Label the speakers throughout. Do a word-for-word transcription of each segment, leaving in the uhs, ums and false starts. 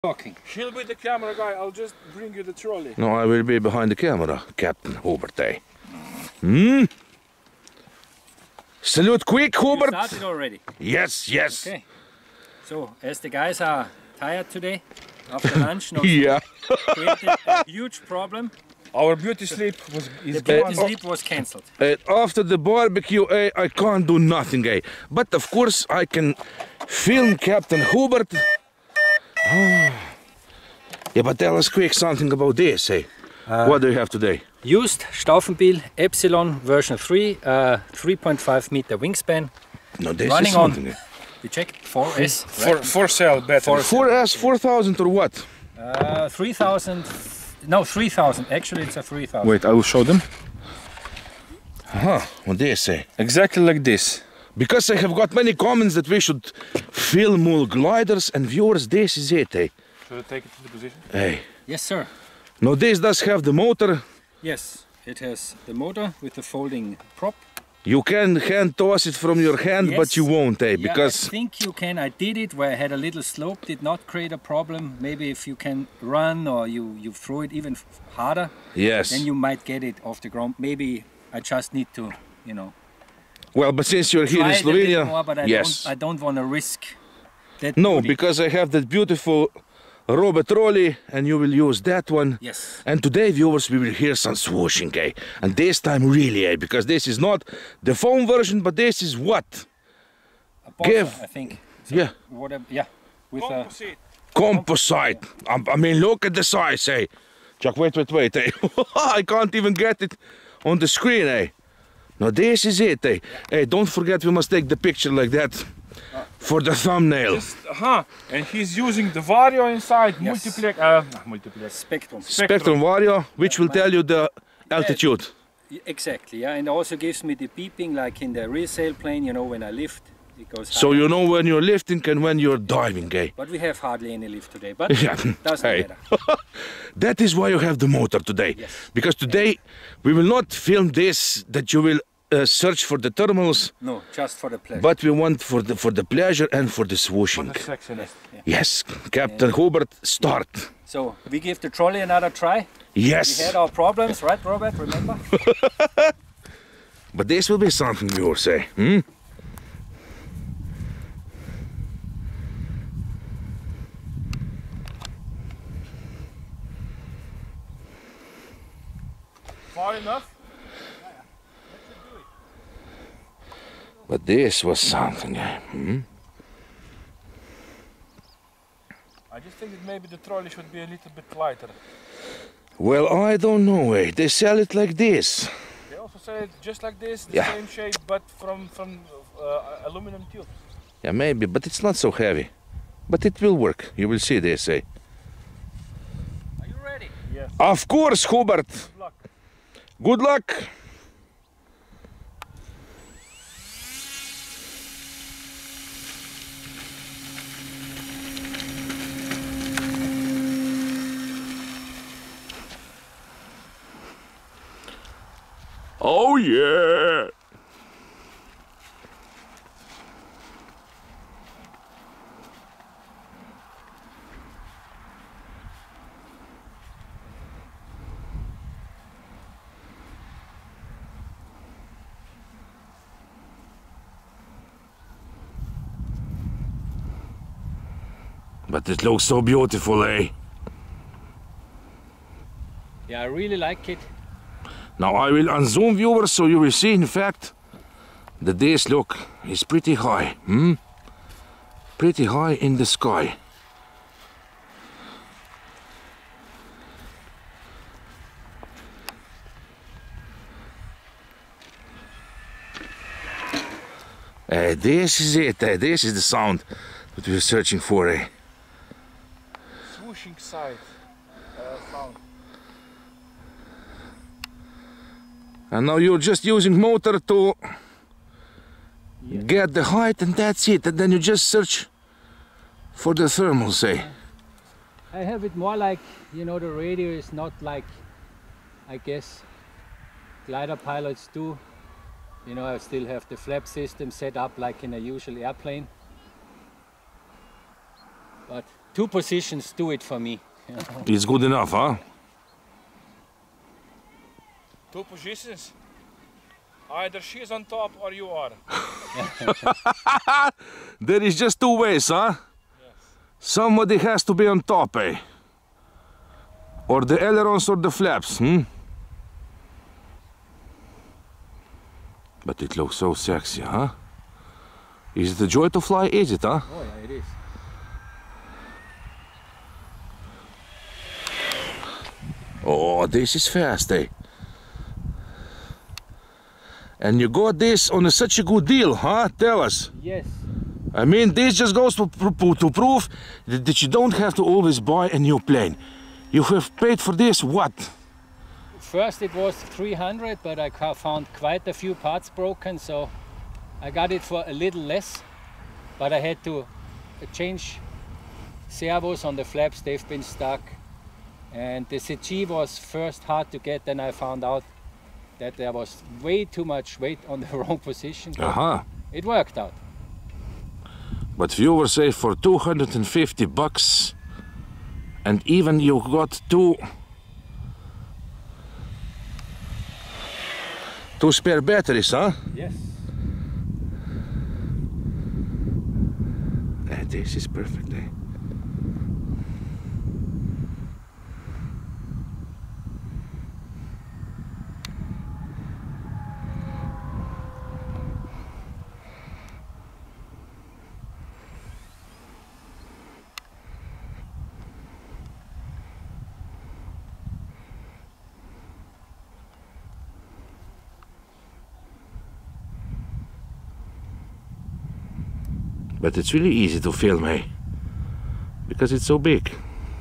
Speaker 1: Talking.
Speaker 2: She'll be the camera guy, I'll just bring you the trolley.
Speaker 3: No, I will be behind the camera, Captain Hubert. Eh? Hmm? Salute quick, Hubert!
Speaker 1: You started already?
Speaker 3: Yes, yes.
Speaker 1: Okay. So, as the guys are tired today, after lunch, no
Speaker 3: Yeah.
Speaker 1: created a huge problem.
Speaker 2: Our beauty sleep was is
Speaker 1: The beauty
Speaker 2: gone.
Speaker 1: sleep was cancelled.
Speaker 3: Uh, after the barbecue, eh, I can't do nothing, eh? But of course, I can film Captain Hubert. Oh. Yeah, but tell us quick something about this, eh? Uh, what do you have today?
Speaker 1: Used Stauffenbiel Epsilon version three, uh, three point five meter wingspan.
Speaker 3: No, this
Speaker 1: Running
Speaker 3: is something.
Speaker 1: on. You checked four S.
Speaker 2: For, for sale better.
Speaker 3: four S, four thousand or what?
Speaker 1: Uh, three thousand. No, three thousand. Actually, it's a three thousand.
Speaker 2: Wait, I will show them.
Speaker 3: Huh, what do you say?
Speaker 2: Exactly like this.
Speaker 3: Because I have got many comments that we should film more gliders, and viewers, this is it, eh?
Speaker 2: Should I take it to the position?
Speaker 3: Hey.
Speaker 1: Yes, sir.
Speaker 3: Now this does have the motor.
Speaker 1: Yes, it has the motor with the folding prop.
Speaker 3: You can hand toss it from your hand,
Speaker 1: Yes.
Speaker 3: but you won't, eh?
Speaker 1: Yeah,
Speaker 3: Because
Speaker 1: I think you can. I did it where I had a little slope, did not create a problem. Maybe if you can run or you, you throw it even harder,
Speaker 3: yes.
Speaker 1: then you might get it off the ground. Maybe I just need to, you know,
Speaker 3: Well, but since you're here
Speaker 1: try
Speaker 3: in
Speaker 1: it a bit
Speaker 3: Slovenia,
Speaker 1: more, but I
Speaker 3: yes.
Speaker 1: don't, I don't want to risk that.
Speaker 3: No,
Speaker 1: booty.
Speaker 3: because I have that beautiful Robot trolley, and you will use that one.
Speaker 1: Yes.
Speaker 3: And today, viewers, we will hear some swooshing, eh? And this time really, eh? Because this is not the foam version, but this is what?
Speaker 1: A buffer,
Speaker 3: Give-
Speaker 1: I think. So
Speaker 3: Yeah.
Speaker 1: Whatever. Yeah. With a
Speaker 2: Composite.
Speaker 3: Composite. I, I mean, look at the size, eh? Jack, wait, wait, wait, eh? I can't even get it on the screen, eh? Now this is it, eh? Hey, don't forget we must take the picture like that for the thumbnail.
Speaker 2: Just, uh-huh. And he's using the Vario inside,
Speaker 1: Yes.
Speaker 2: multiplex, uh, multiplex.
Speaker 1: spectrum.
Speaker 3: Spectrum Vario, which will tell you the altitude.
Speaker 1: Exactly. Yeah, and also gives me the beeping like in the rear sail plane. You know, when I lift, it goes.
Speaker 3: So
Speaker 1: higher.
Speaker 3: you know when you're lifting and when you're diving, eh?
Speaker 1: But we have hardly any lift today. But
Speaker 3: Yeah.
Speaker 1: doesn't
Speaker 3: Hey.
Speaker 1: matter.
Speaker 3: That is why you have the motor today.
Speaker 1: Yes.
Speaker 3: Because today we will not film this that you will uh, search for the thermals,
Speaker 1: No, just for the pleasure.
Speaker 3: but we want for the for the pleasure and for the
Speaker 2: For
Speaker 3: swooshing.
Speaker 2: the sexiness.
Speaker 3: Yes, Captain Hubert, start.
Speaker 1: So we give the trolley another try. We
Speaker 3: Yes,
Speaker 1: had our problems, right, Robert? Remember?
Speaker 3: but this will be something we will say. Hmm?
Speaker 2: Far enough?
Speaker 3: But this was something. eh? Hmm?
Speaker 2: I just think that maybe the trolley should be a little bit lighter.
Speaker 3: Well, I don't know. Eh? They sell it like this.
Speaker 2: They also say it just like this, the
Speaker 3: Yeah.
Speaker 2: same shape, but from, from uh, aluminum tubes.
Speaker 3: Yeah, maybe, but it's not so heavy. But it will work. You will see this. Eh?
Speaker 1: Are you ready?
Speaker 2: Yes.
Speaker 3: Of course, Hubert.
Speaker 2: Good luck.
Speaker 3: Good luck. Oh yeah. But it looks so beautiful, eh?
Speaker 1: Yeah, I really like it.
Speaker 3: Now I will unzoom viewers so you will see in fact that this look is pretty high. Hmm? Pretty high in the sky. Uh, this is it, uh, this is the sound that we're searching for. Eh?
Speaker 2: Swooshing side uh, sound.
Speaker 3: And now you're just using motor to get the height and that's it. And then you just search for the thermal, say.
Speaker 1: I have it more like, you know, the radio is not like, I guess, glider pilots do. You know, I still have the flap system set up like in a usual airplane. But two positions do it for me.
Speaker 3: It's good enough, huh?
Speaker 2: Two positions. Either she's on top or you are.
Speaker 3: There is just two ways, huh?
Speaker 2: Yes.
Speaker 3: Somebody has to be on top, eh? Or the ailerons or the flaps, hmm? But it looks so sexy, huh? Is it a joy to fly? Is it, huh?
Speaker 1: Oh yeah, it is.
Speaker 3: Oh, this is fast, eh? And you got this on a, such a good deal, huh? Tell us.
Speaker 1: Yes.
Speaker 3: I mean, this just goes to, to, to prove that, that you don't have to always buy a new plane. You have paid for this, what?
Speaker 1: First it was three hundred, but I ca- found quite a few parts broken, so I got it for a little less. But I had to uh, change servos on the flaps, they've been stuck. And the C G was first hard to get, then I found out that there was way too much weight on the wrong position. but
Speaker 3: Uh-huh.
Speaker 1: It worked out.
Speaker 3: But viewers say for two hundred fifty bucks, and even you got two two spare batteries, huh?
Speaker 1: Yes.
Speaker 3: Eh, this is perfect, eh? But it's really easy to film, eh? Because it's so big.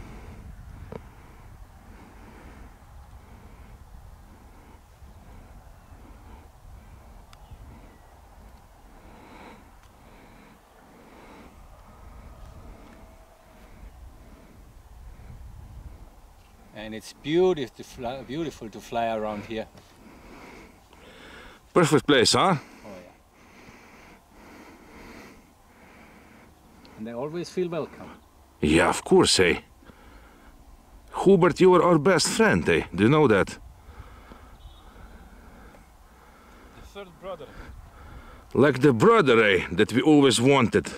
Speaker 1: And it's beautiful to fly, beautiful to fly around here.
Speaker 3: Perfect place, huh?
Speaker 1: Oh yeah. And I always feel welcome.
Speaker 3: Yeah, of course, eh? Hubert, you are our best friend, eh? Do you know that?
Speaker 2: The third brother.
Speaker 3: Like the brother, eh? That we always wanted.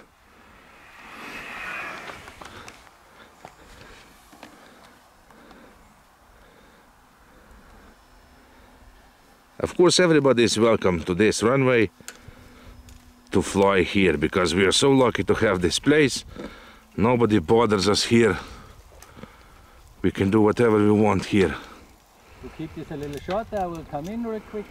Speaker 3: Of course, everybody is welcome to this runway to fly here, because we are so lucky to have this place. Nobody bothers us here. We can do whatever we want here.
Speaker 1: To keep this a little short, I will come in real quick.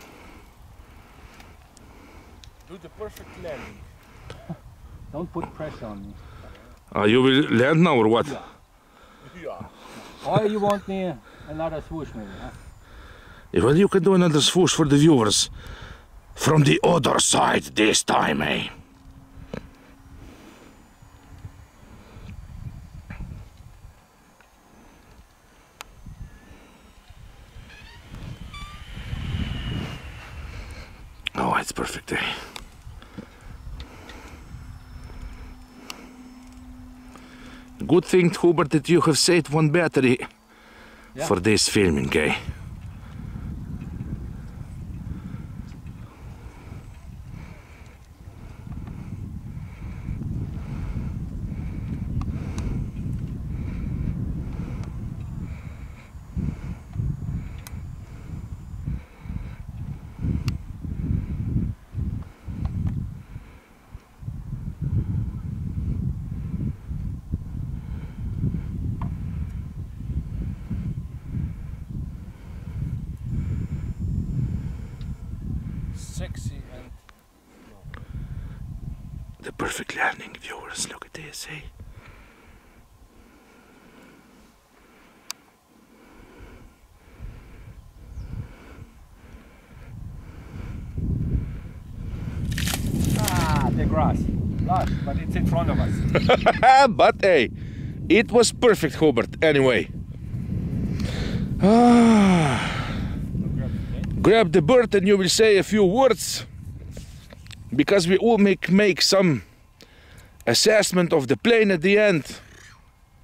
Speaker 2: Do the perfect landing.
Speaker 1: Don't put pressure on me.
Speaker 3: Uh, you will land now or what?
Speaker 1: Yeah.
Speaker 2: Yeah.
Speaker 1: Or you want me another swoosh maybe, huh?
Speaker 3: Well, you can do another swoosh for the viewers. From the other side this time, eh? Oh, it's perfect, eh? Good thing, Hubert, that you have saved one battery
Speaker 1: Yeah.
Speaker 3: for this filming, eh?
Speaker 2: Sexy and
Speaker 3: The perfect landing, viewers. Look at this, eh?
Speaker 1: Ah, the grass. Lush, but it's in front of us.
Speaker 3: But hey, it was perfect, Hubert. Anyway. Ah. Grab the bird and you will say a few words, because we all make make some assessment of the plane at the end.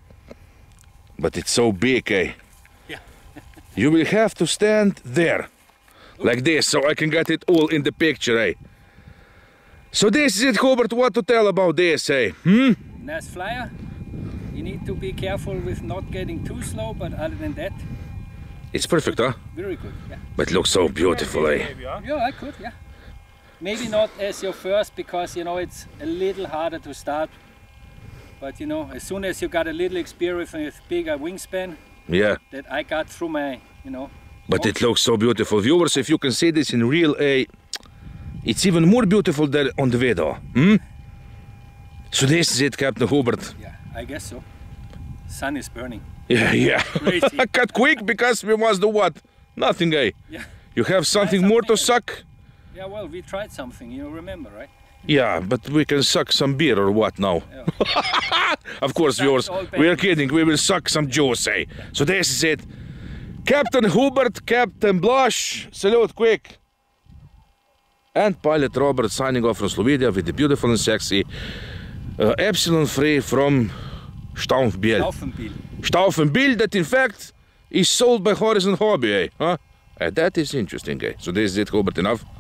Speaker 3: But it's so big, eh?
Speaker 1: Yeah.
Speaker 3: You will have to stand there, like this, so I can get it all in the picture, eh? So this is it, Hubert. What to tell about this, eh? Hmm?
Speaker 1: Nice flyer. You need to be careful with not getting too slow, but other than that,
Speaker 3: It's perfect, huh?
Speaker 1: very good. Yeah.
Speaker 3: But it looks so beautiful, eh?
Speaker 2: Maybe, huh?
Speaker 1: Yeah, I could. Yeah. Maybe not as your first, because you know it's a little harder to start. But you know, as soon as you got a little experience with bigger wingspan
Speaker 3: Yeah.
Speaker 1: that I got through my, you know.
Speaker 3: But it looks so beautiful. Viewers, if you can see this in real, eh? It's even more beautiful than on the video. Hmm? So this is it, Captain Hubert.
Speaker 1: Yeah, I guess so. Sun is burning.
Speaker 3: Yeah, yeah.
Speaker 1: Crazy.
Speaker 3: Cut quick because we must do what? Nothing, eh?
Speaker 1: Yeah.
Speaker 3: You have something more to
Speaker 1: something.
Speaker 3: suck?
Speaker 1: Yeah, well, we tried something, you remember, right?
Speaker 3: Yeah, but we can suck some beer or what now?
Speaker 1: Yeah.
Speaker 3: Of course,
Speaker 1: Suck
Speaker 3: viewers,
Speaker 1: all
Speaker 3: we are
Speaker 1: back.
Speaker 3: kidding. We will suck some juice, eh? So this is it. Captain Hubert, Captain Blaž, salute quick. And pilot Robert signing off from Slovenia with the beautiful and sexy uh, Epsilon Free from Stauffenbiel.
Speaker 1: Laufenbiel.
Speaker 3: Stauffenbiel, that in fact is sold by Horizon Hobby, eh? Huh? Uh, that is interesting, eh? So this is it, Hubert, enough?